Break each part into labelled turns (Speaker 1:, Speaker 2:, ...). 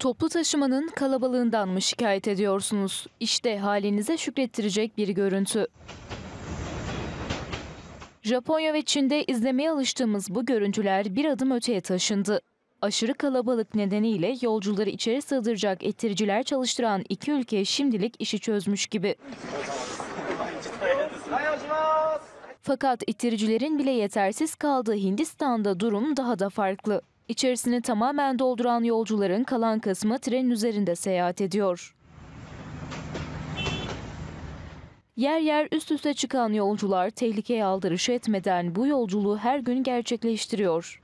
Speaker 1: Toplu taşımanın kalabalığından mı şikayet ediyorsunuz? İşte halinize şükrettirecek bir görüntü. Japonya ve Çin'de izlemeye alıştığımız bu görüntüler bir adım öteye taşındı. Aşırı kalabalık nedeniyle yolcuları içeri sığdıracak ittiriciler çalıştıran iki ülke şimdilik işi çözmüş gibi. Fakat ittiricilerin bile yetersiz kaldığı Hindistan'da durum daha da farklı. İçerisini tamamen dolduran yolcuların kalan kısmı trenin üzerinde seyahat ediyor. Yer yer üst üste çıkan yolcular tehlikeye aldırış etmeden bu yolculuğu her gün gerçekleştiriyor.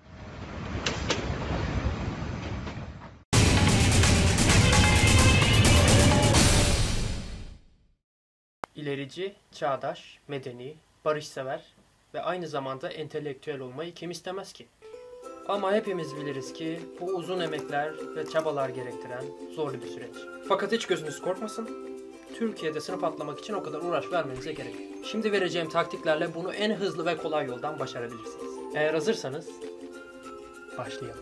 Speaker 2: İlerici, çağdaş, medeni, barışsever ve aynı zamanda entelektüel olmayı kim istemez ki? Ama hepimiz biliriz ki bu uzun emekler ve çabalar gerektiren zorlu bir süreç. Fakat hiç gözünüz korkmasın, Türkiye'de sınıf atlamak için o kadar uğraş vermenize gerek yok. Şimdi vereceğim taktiklerle bunu en hızlı ve kolay yoldan başarabilirsiniz. Eğer hazırsanız, başlayalım.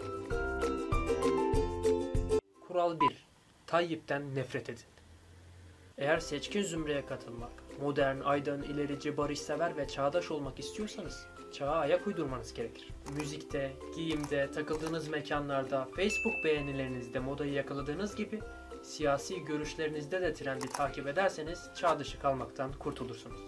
Speaker 2: Kural 1. Tayyip'ten nefret edin. Eğer seçkin zümreye katılmak, modern, aydın, ilerici, barışsever ve çağdaş olmak istiyorsanız çağa ayak uydurmanız gerekir. Müzikte, giyimde, takıldığınız mekanlarda, Facebook beğenilerinizde modayı yakaladığınız gibi siyasi görüşlerinizde de trendi takip ederseniz çağ dışı kalmaktan kurtulursunuz.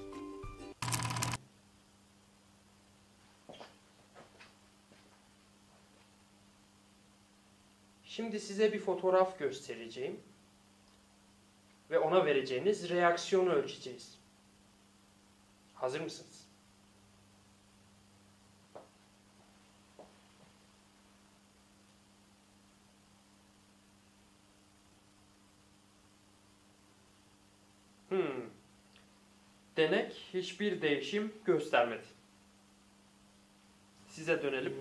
Speaker 2: Şimdi size bir fotoğraf göstereceğim ve ona vereceğiniz reaksiyonu ölçeceğiz. Hazır mısınız? Denek hiçbir değişim göstermedi. Size dönelim.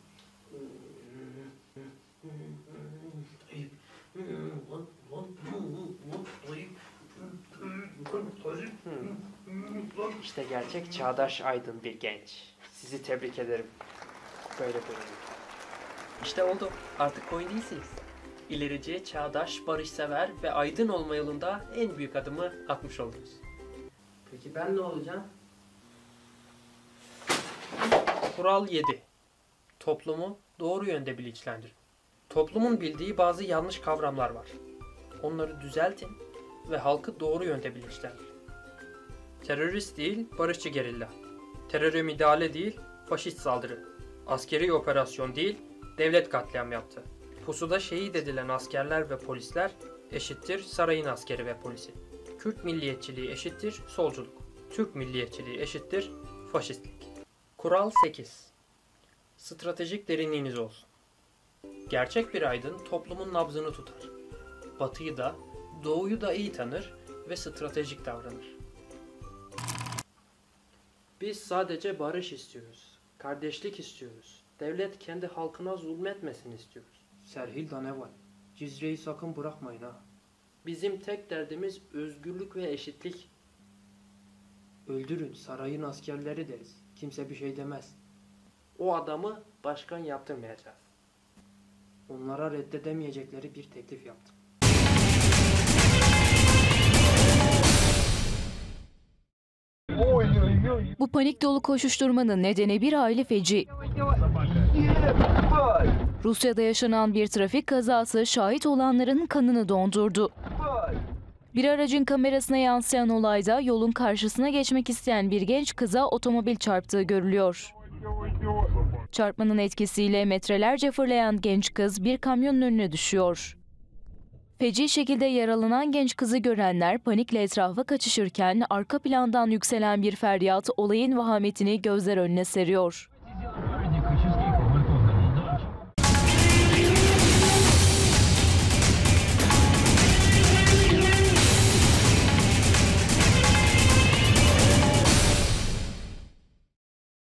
Speaker 2: İşte gerçek çağdaş aydın bir genç. Sizi tebrik ederim. Böyle dönelim. İşte oldu. Artık koyun değilsiniz. İlerici, çağdaş, barışsever ve aydın olma yolunda en büyük adımı atmış oldunuz. Peki ben ne olacağım? Kural 7. Toplumu doğru yönde bilinçlendirin. Toplumun bildiği bazı yanlış kavramlar var. Onları düzeltin ve halkı doğru yönde bilinçlendirin. Terörist değil, barışçı gerilla. Teröre müdahale değil, faşist saldırı. Askeri operasyon değil, devlet katliam yaptı. Pusuda şehit edilen askerler ve polisler eşittir sarayın askeri ve polisi. Kürt milliyetçiliği eşittir solculuk. Türk milliyetçiliği eşittir faşistlik. Kural 8. Stratejik derinliğiniz olsun. Gerçek bir aydın toplumun nabzını tutar. Batıyı da, doğuyu da iyi tanır ve stratejik davranır. Biz sadece barış istiyoruz. Kardeşlik istiyoruz. Devlet kendi halkına zulmetmesin istiyoruz. Serhil'da ne var? Cizre'yi sakın bırakmayın ha. Bizim tek derdimiz özgürlük ve eşitlik. Öldürün sarayın askerleri deriz. Kimse bir şey demez. O adamı başkan yaptırmayacağız. Onlara reddedemeyecekleri bir teklif yaptım.
Speaker 1: Bu panik dolu koşuşturmanın nedeni bir aile feci. Rusya'da yaşanan bir trafik kazası şahit olanların kanını dondurdu. Bir aracın kamerasına yansıyan olayda yolun karşısına geçmek isteyen bir genç kıza otomobil çarptığı görülüyor. Çarpmanın etkisiyle metrelerce fırlayan genç kız bir kamyonun önüne düşüyor. Feci şekilde yaralanan genç kızı görenler panikle etrafa kaçışırken arka plandan yükselen bir feryat olayın vahametini gözler önüne seriyor.